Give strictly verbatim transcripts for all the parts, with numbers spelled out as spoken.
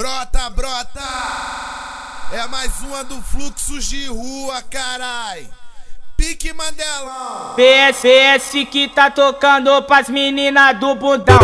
Brota, brota! É mais uma do fluxo de rua, carai! Pique Mandelão! P S S que tá tocando pras meninas do bundão.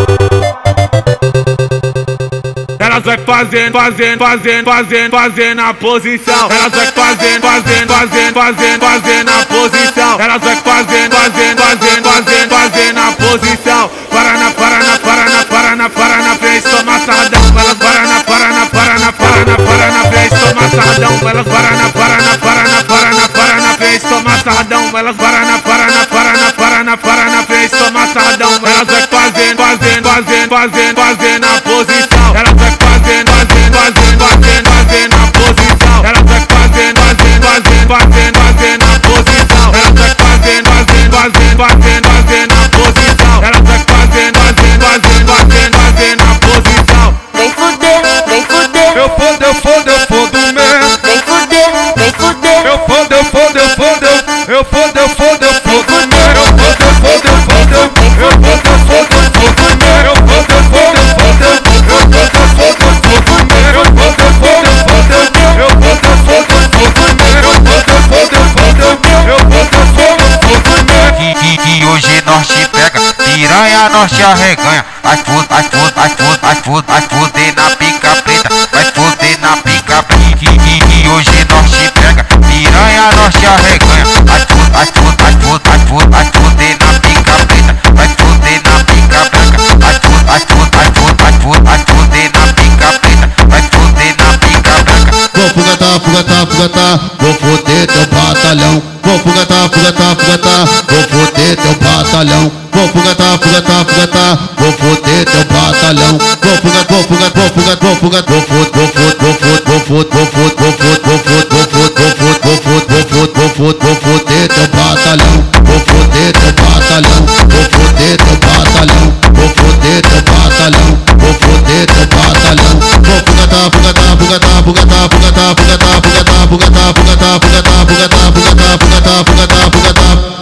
Elas vai fazendo, fazendo, fazendo, fazendo, fazendo a posição. Elas vai fazendo, fazendo, fazendo, fazendo, fazendo a posição. Elas vai fazendo, fazendo, fazendo, fazendo, fazendo a posição. Paraná, Paraná, Paraná, Paraná, Paraná, frente, toma sarradão. Elas Paraná, Paraná, Paraná, Paraná, Paraná, frente, toma sarradão. Elas Paraná, Paraná, Paraná, Paraná, Paraná, frente, toma sarradão. Elas Paraná, Paraná, Paraná, Paraná, Paraná, frente, toma sarradão. Elas vai fazendo, fazendo, fazendo, fazendo, fazendo a posição. Elas vai fazendo, fazendo, fazendo, fazendo, fazendo a posição. Elas vai fazendo, fazendo, fazendo, fazendo, fazendo a posição. Elas vai fazendo, fazendo, fazendo, fazendo, fazendo a posição. Elas vai fazendo, fazendo, fazendo, fazendo, fazendo a posição. Vem fuder, vem fuder. Eu fodo, eu fodo, eu fodo mesmo. Vem fuder, vem fuder. Eu fodo, eu fodo, eu fodo, eu fodo, eu fodo, eu fodo mesmo. Eu fodo, eu fodo, eu fodo, eu fodo, eu fodo, eu fodo mesmo. Eu fodo, eu fodo, eu fodo, eu fodo, eu fodo, eu fodo mesmo. Eu fodo, eu fodo, eu fodo, eu fodo, eu fodo, eu fodo mesmo. Eu fodo, eu fodo, eu fodo, eu fodo, eu fodo, eu fodo mesmo. Que, que, que hoje nós te pega, piranha nós te arreganha. Vai fuder, vai fuder, vai fuder, vai fuder, vai fuder na pica preta, vai fuder na pica preta. Que, que, que hoje nós te pega, piranha nós te arreganha. Vai fuder, vai fuder, vai fuder, vai fuder, vai fuder na pica preta, vai fuder na pica branca. Vai fuder, vai fuder, vai fuder, vai fuder, vai fuder na pica preta, vai fuder na pica branca. Vou fugatar, fugatar, fugatar, vou foder teu batalhão. Vou fugatar, fugatar, fugatar, vou foder teu batalhão. Vou fugatar, fugatar, fugatar, vou foder teu batalhão. Vou fugar, vou fugar, vou fugar, vou fugar, vou foder, vou foder, vou foder, vou foder, vou foder, vou foder, vou foder, vou foder, vou foder, vou foder, vou foder teu batalhão. Vou foder teu batalhão, vou foder teu batalhão, vou foder teu batalhão, vou foder teu batalhão. Vou fugatar, fugatar, fugatar, fugatar, fugatar, fugatar, fugatar, fugatar, fugatar, fugatar, fugatar, fugatar, fugatar, fugatar, fugatar.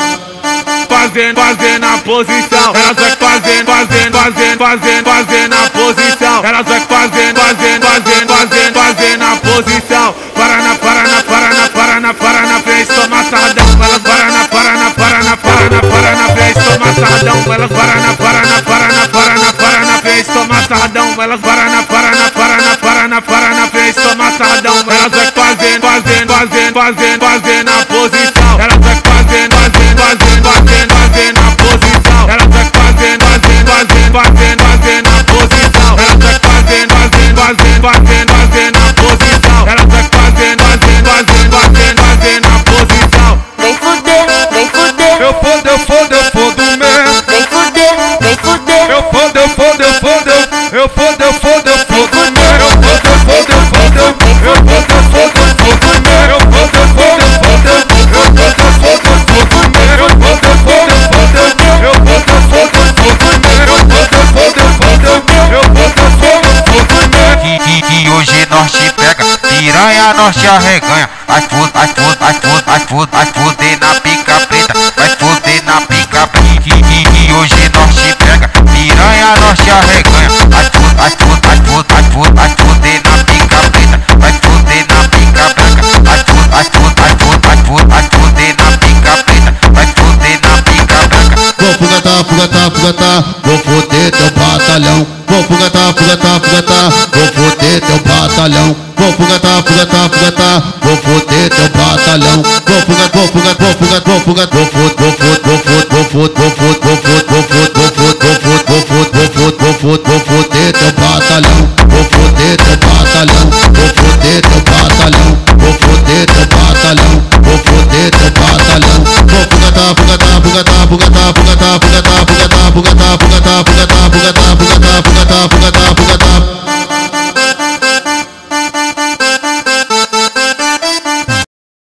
Fazendo, fazendo a posição. Elas vai fazendo, fazendo, fazendo, fazendo, fazendo a posição. Elas vai fazendo, fazendo, fazendo, fazendo, fazendo a posição. Paraná, Paraná, Paraná, Paraná, Paraná, frente, toma sarradão. Elas Paraná, Paraná, Paraná, Paraná, Paraná, frente, toma sarradão. Elas Paraná, Paraná, Paraná, Paraná, Paraná, frente, toma sarradão. Elas Paraná, Paraná, Paraná, Paraná, Paraná, frente, toma sarradão. Elas vai fazendo, fazendo, fazendo, fazendo, fazendo a posição. Elas vai fazendo, fazendo, fazendo, fazendo, fazendo a posição. Elas vai fazendo, fazendo, fazendo, fazendo, fazendo a posição. Elas vai fazendo, fazendo, fazendo, fazendo, fazendo a posição. Elas vai fazendo, fazendo, fazendo, fazendo, fazendo a posição. Vem fuder, vem fuder. Eu fodo, eu fodo, eu fodo mesmo. Vem fuder, vem fuder. Eu fodo, eu fodo, eu fodo, eu fodo, eu fodo, eu fodo mesmo. Eu fodo, eu fodo, eu fodo, eu fodo, eu fodo, eu fodo mesmo. Eu fodo, eu fodo, eu fodo, eu fodo, eu fodo, eu fodo mesmo. Eu fodo, eu fodo, eu fodo, eu fodo, eu fodo, eu fodo mesmo. Eu fodo, eu fodo, eu fodo, eu fodo, eu fodo, eu fodo mesmo. Que, que, que hoje nós te pega, piranha nós te arreganha. Vai fuder, vai fuder, vai fuder, vai fuder, vai fuder na pica preta, vai fuder na pica preta. Que, que, que hoje nós te pega, piranha nós te arreganha. Vai fuder, vai fuder, vai fuder, vai fuder, vai fuder na pica preta, vai fuder na pica branca. Vai fuder, vai fuder, vai fuder, vai fuder, vai fuder na pica preta, vai fuder na pica branca. Vou fugatar, fugatar, fugatar, vou foder teu batalhão. Vou fugatar, fugatar, fugatar, vou foder teu batalhão. Vou fugatar, fugatar, fugatar, vou foder teu batalhão. Vou fugar, vou fugar, vou fugar, vou fugar, vou foder, vou foder, vou foder, vou foder, vou foder, vou foder, vou foder, vou foder, vou foder, vou foder, vou foder teu batalhão.